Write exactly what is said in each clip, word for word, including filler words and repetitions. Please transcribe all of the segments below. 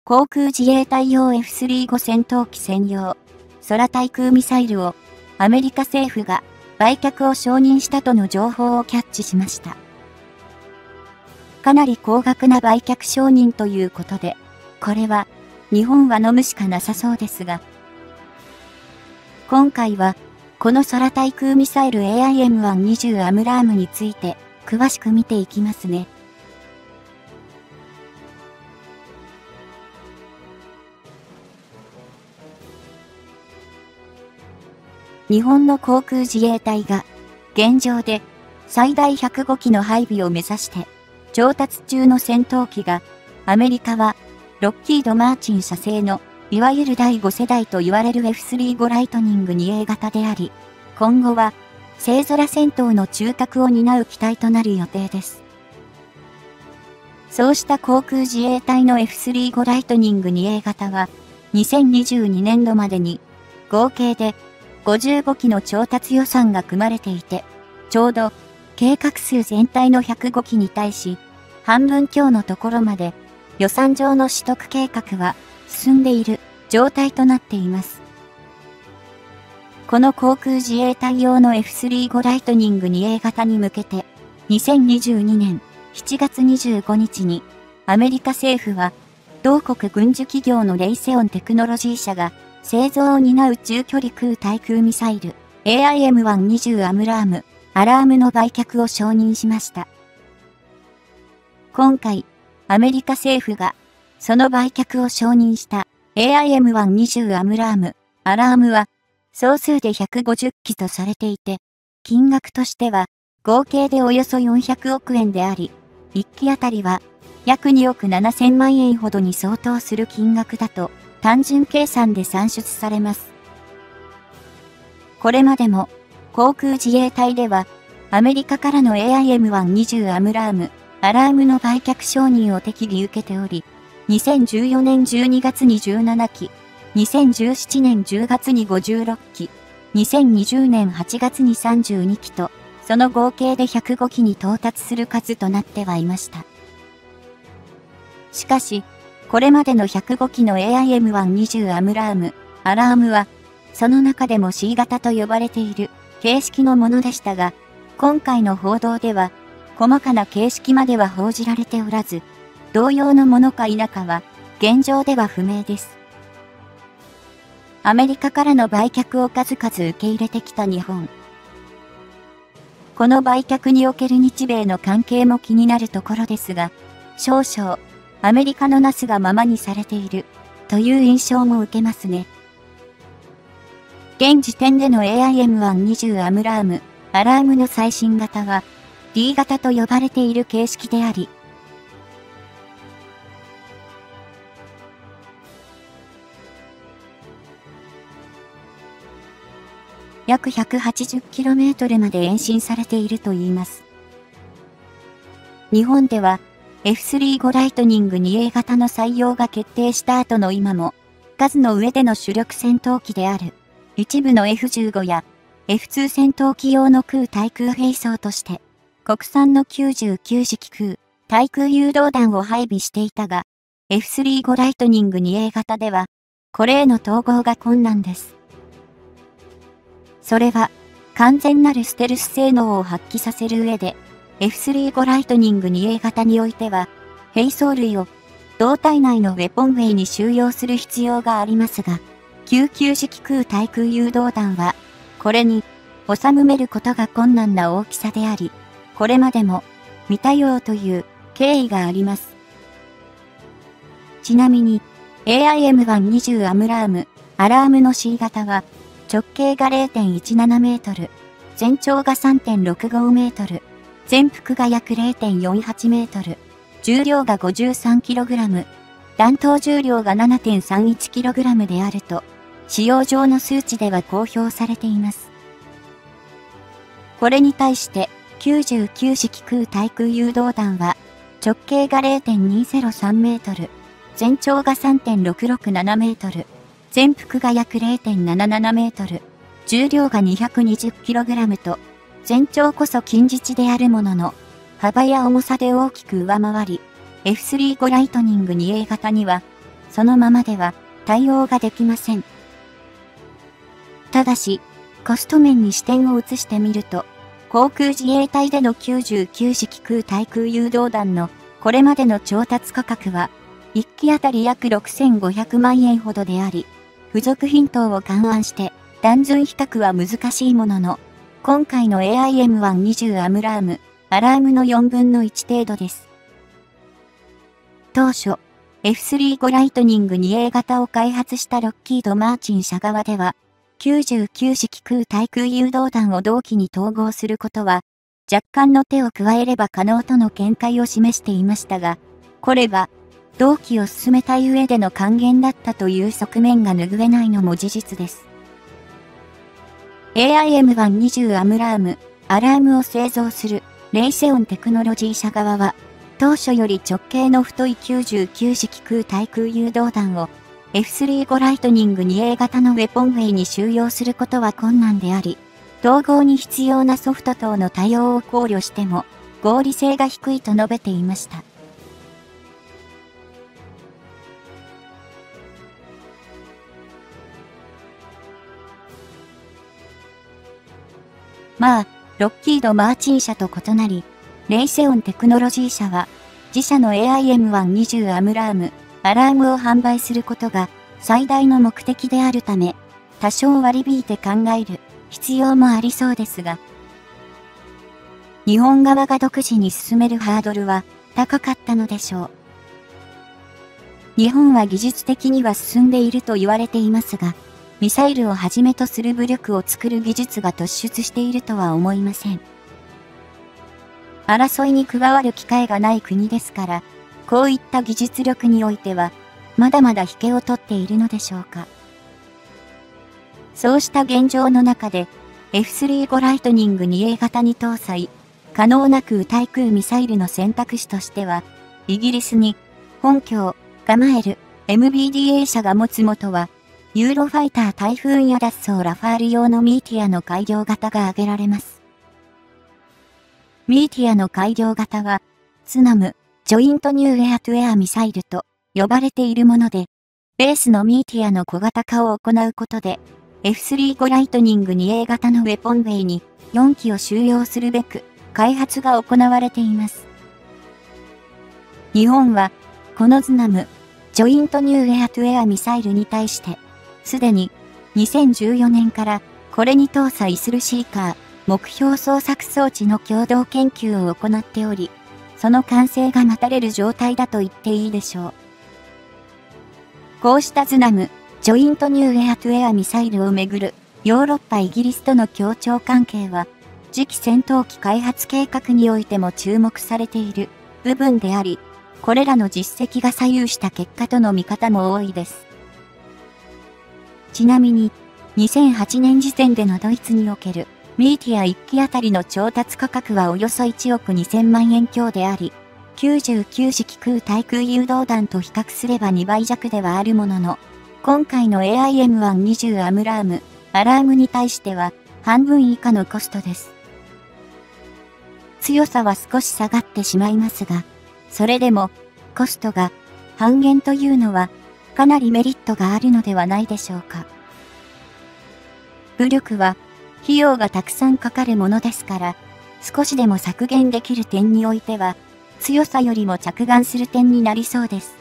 航空自衛隊用 エフスリーご 戦闘機専用空対空ミサイルをアメリカ政府が売却を承認したとの情報をキャッチしました。かなり高額な売却承認ということで、これは日本は飲むしかなさそうですが、今回はこの空対空ミサイル エーアイエムワンにじゅう アムラームについて詳しく見ていきますね。日本の航空自衛隊が現状で最大ひゃくごきの配備を目指して調達中の戦闘機が、アメリカはロッキード・マーチン社製のいわゆるだいご世代と言われる エフスリーご ライトニング にエー 型であり、今後は星空戦闘の中核を担う機体となる予定です。そうした航空自衛隊の エフスリーご ライトニング にエー 型はにせんにじゅうにねんどまでに合計でごじゅうごきの調達予算が組まれていて、ちょうど計画数全体のひゃくごきに対し、半分強のところまで予算上の取得計画は進んでいる状態となっています。この航空自衛隊用の エフスリーご ライトニング にエー 型に向けて、にせんにじゅうにねんしちがつにじゅうごにちにアメリカ政府は、同国軍需企業のレイセオンテクノロジー社が製造を担う中距離空対空ミサイル エーアイエムワンにじゅう アムラーム、アラームの売却を承認しました。今回、アメリカ政府がその売却を承認した エーアイエムワンにじゅう アムラーム、アラームは総数でひゃくごじゅっきとされていて、金額としては合計でおよそよんひゃくおくえんであり、いっきあたりは約におくななせんまんえんほどに相当する金額だと単純計算で算出されます。これまでも航空自衛隊ではアメリカからの エーアイエムワンにじゅう アムラーム、アラームの売却承認を適宜受けており、にせんじゅうよねんじゅうにがつにじゅうななき、にせんじゅうななねんじゅうがつにごじゅうろっき、にせんにじゅうねんはちがつにさんじゅうにきと、その合計でひゃくごきに到達する数となってはいました。しかし、これまでのひゃくごきの エーアイエムワンにじゅう アムラーム、アラームは、その中でも シー 型と呼ばれている形式のものでしたが、今回の報道では、細かな形式までは報じられておらず、同様のものか否かは、現状では不明です。アメリカからの売却を数々受け入れてきた日本。この売却における日米の関係も気になるところですが、少々、アメリカのなすがままにされている、という印象も受けますね。現時点での エーアイエムワンにじゅう アムラーム、アラームの最新型は、ディー 型と呼ばれている形式であり、約 ひゃくはちじゅっキロメートル まで延伸されているといいます。日本では エフスリーご ライトニング にエー 型の採用が決定した後の今も、数の上での主力戦闘機である一部の エフじゅうご や エフツー 戦闘機用の空対空兵装として、国産のきゅうじゅうきゅうじき空対空誘導弾を配備していたが、エフスリーご ライトニング にエー 型では、これへの統合が困難です。それは、完全なるステルス性能を発揮させる上で、エフスリーご ライトニング にエー 型においては、兵装類を胴体内のウェポンウェイに収容する必要がありますが、きゅうきゅうじき空対空誘導弾は、これに収めることが困難な大きさであり、これまでも未対応という経緯があります。ちなみに、エーアイエムワンにじゅう アムラーム、アラームの シー 型は、直径が れいてんいちななメートル、全長が さんてんろくごメートル、全幅が約 れいてんよんはちメートル、重量が ごじゅうさんキログラム、弾頭重量が ななてんさんいちキログラム であると、使用上の数値では公表されています。これに対して、きゅうじゅうきゅうじき空対空誘導弾は、直径が れいてんにぜろさんメートル、全長が さんてんろくろくななメートル、全幅が約 れいてんななななメートル、重量が にひゃくにじゅうキログラム と、全長こそ近似値であるものの、幅や重さで大きく上回り、エフスリーご ライトニング にエー 型には、 そのままでは対応ができません。ただし、コスト面に視点を移してみると、航空自衛隊でのきゅうじゅうきゅうじき空対空誘導弾のこれまでの調達価格は、いっきあたり約ろくせんごひゃくまんえんほどであり、付属品等を勘案して単純比較は難しいものの、今回の エーアイエムワンにじゅう アムラーム、アラームのよんぶんのいち程度です。当初、エフスリーご ライトニング にエー 型を開発したロッキード・マーチン社側では、きゅうじゅうきゅうじき空対空誘導弾を同機に統合することは、若干の手を加えれば可能との見解を示していましたが、これは、同機を進めたい上での還元だったという側面が拭えないのも事実です。エーアイエムワンにじゅう アムラーム、アラームを製造するレイセオンテクノロジー社側は、当初より直径の太いきゅうじゅうきゅうじき空対空誘導弾を エフスリーご ライトニング にエー 型のウェポンウェイに収容することは困難であり、統合に必要なソフト等の対応を考慮しても合理性が低いと述べていました。まあ、ロッキード・マーチン社と異なり、レイセオンテクノロジー社は、自社の エーアイエムワンにじゅう アムラーム、アラームを販売することが最大の目的であるため、多少割り引いて考える必要もありそうですが、日本側が独自に進めるハードルは高かったのでしょう。日本は技術的には進んでいると言われていますが、ミサイルをはじめとする武力を作る技術が突出しているとは思いません。争いに加わる機会がない国ですから、こういった技術力においては、まだまだ引けを取っているのでしょうか。そうした現状の中で、エフスリーご ライトニング にエー 型に搭載、可能な空対空ミサイルの選択肢としては、イギリスに、本拠を構える エムビーディーエー 社が持つ元は、ユーロファイタータイフーンや脱走ラファール用のミーティアの改良型が挙げられます。ミーティアの改良型は、ツナム、ジョイントニューエアトゥエアミサイルと呼ばれているもので、ベースのミーティアの小型化を行うことで、エフスリーご ライトニング にエー 型のウェポンウェイによんきを収容するべく、開発が行われています。日本は、このツナム、ジョイントニューエアトゥエアミサイルに対して、すでににせんじゅうよねんからこれに搭載するシーカー、目標捜索装置の共同研究を行っており、その完成が待たれる状態だと言っていいでしょう。こうしたズナム、ジョイントニューエアトゥエアミサイルをめぐるヨーロッパ・イギリスとの協調関係は、次期戦闘機開発計画においても注目されている部分であり、これらの実績が左右した結果との見方も多いです。ちなみに、にせんはちねん時点でのドイツにおけるミーティアいっきあたりの調達価格はおよそいちおくにせんまんえん強であり、きゅうじゅうきゅうじき空対空誘導弾と比較すればにばいじゃくではあるものの、今回の エーアイエムワンにじゅう アムラーム、アラームに対しては半分以下のコストです。強さは少し下がってしまいますが、それでもコストが半減というのはかなりメリットがあるのではないでしょうか。武力は費用がたくさんかかるものですから、少しでも削減できる点においては、強さよりも着眼する点になりそうです。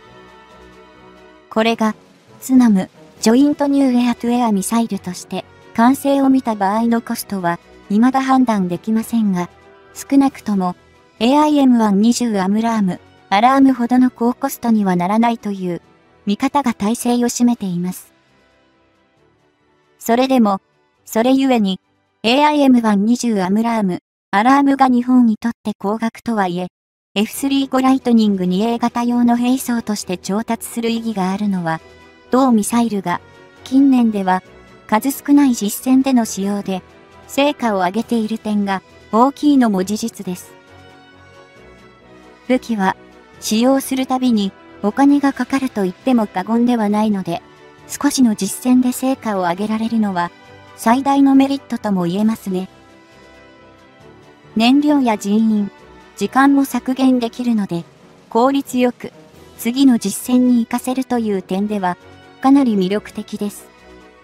これが、ツナム、ジョイントニューエアトゥエアミサイルとして、完成を見た場合のコストは、未だ判断できませんが、少なくとも、エーアイエムワンにじゅう アムラーム、アラームほどの高コストにはならないという、見方が大勢を占めています。それでも、それゆえに、エーアイエムワンにじゅう アムラーム、アラームが日本にとって高額とはいえ、エフスリーご ライトニング にエー 型用の兵装として調達する意義があるのは、同ミサイルが、近年では、数少ない実戦での使用で、成果を上げている点が大きいのも事実です。武器は、使用するたびにお金がかかると言っても過言ではないので、少しの実戦で成果を上げられるのは、最大のメリットとも言えますね。燃料や人員、時間も削減できるので、効率よく、 次の実戦に活かせるという点では、かなり魅力的です。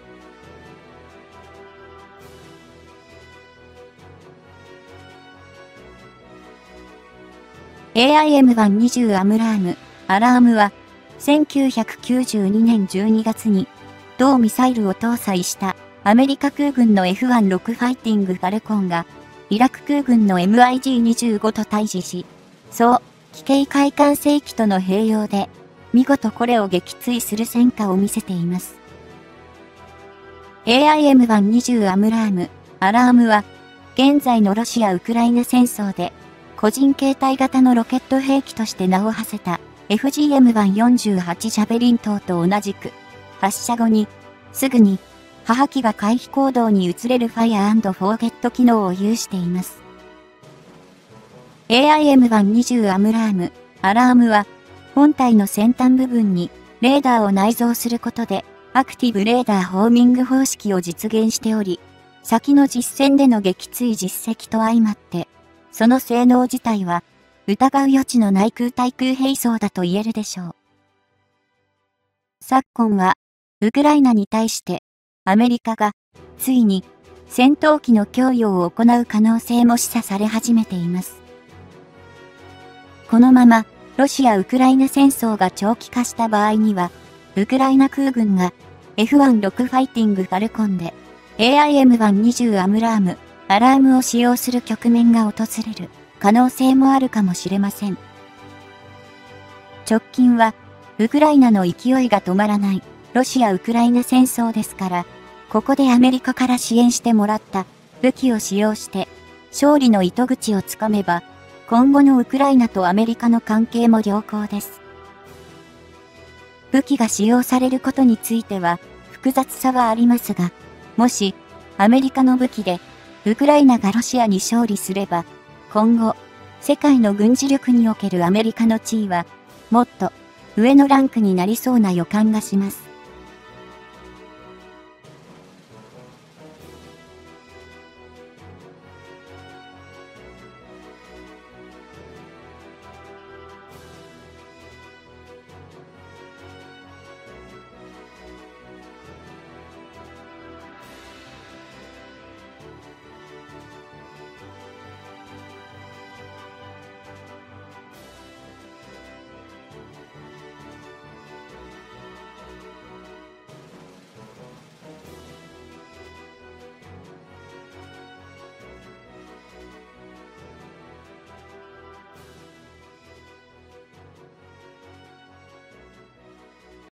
エーアイエムワンにじゅう アムラーム、アラームは、せんきゅうひゃくきゅうじゅうにねんじゅうにがつに、同ミサイルを搭載したアメリカ空軍の エフじゅうろく ファイティングファルコンが、イラク空軍の エムアイジーにじゅうご と対峙し、総、機形開管制機との併用で、見事これを撃墜する戦果を見せています。エーアイエムワンにじゅう アムラーム、アラームは、現在のロシア・ウクライナ戦争で、個人携帯型のロケット兵器として名を馳せた エフジーエムワンよんじゅうはち ジャベリン等と同じく、発射後に、すぐに、母機が回避行動に移れるファイア&フォーゲット機能を有しています。エーアイエムワンにじゅう アムラーム、アラームは、本体の先端部分にレーダーを内蔵することで、アクティブレーダーホーミング方式を実現しており、先の実戦での撃墜実績と相まって、その性能自体は、疑う余地のない空対空兵装だと言えるでしょう。昨今は、ウクライナに対して、アメリカが、ついに、戦闘機の供与を行う可能性も示唆され始めています。このまま、ロシア・ウクライナ戦争が長期化した場合には、ウクライナ空軍が エフじゅうろく ファイティングファルコンで エーアイエムワンにじゅう アムラーム、アラームを使用する局面が訪れる可能性もあるかもしれません。直近は、ウクライナの勢いが止まらないロシア・ウクライナ戦争ですから、ここでアメリカから支援してもらった武器を使用して勝利の糸口をつかめば、今後のウクライナとアメリカの関係も良好です。武器が使用されることについては複雑さはありますが、もしアメリカの武器でウクライナがロシアに勝利すれば、今後世界の軍事力におけるアメリカの地位はもっと上のランクになりそうな予感がします。